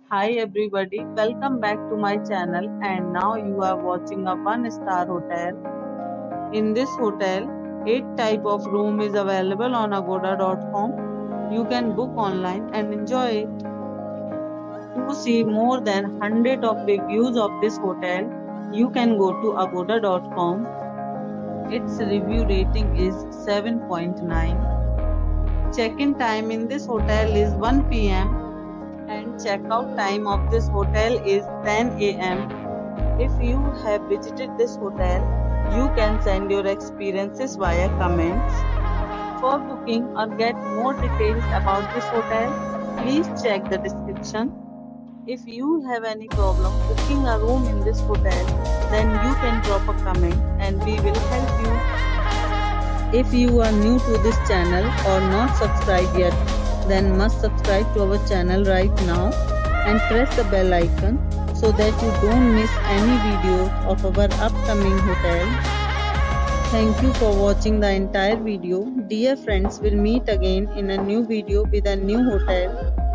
Hi everybody, welcome back to my channel and now you are watching a 1-star hotel. In this hotel, 8 type of room is available on agoda.com. You can book online and enjoy it. To see more than 100 of reviews of this hotel, you can go to agoda.com. Its review rating is 7.9. Check-in time in this hotel is 1 p.m. and check-out time of this hotel is 10 a.m. If you have visited this hotel, you can send your experiences via comments. For booking or get more details about this hotel, please check the description. If you have any problem booking a room in this hotel, then you can drop a comment and we will help you. If you are new to this channel or not subscribed yet, then must subscribe to our channel right now and press the bell icon so that you don't miss any videos of our upcoming hotel. Thank you for watching the entire video. Dear friends, we'll meet again in a new video with a new hotel.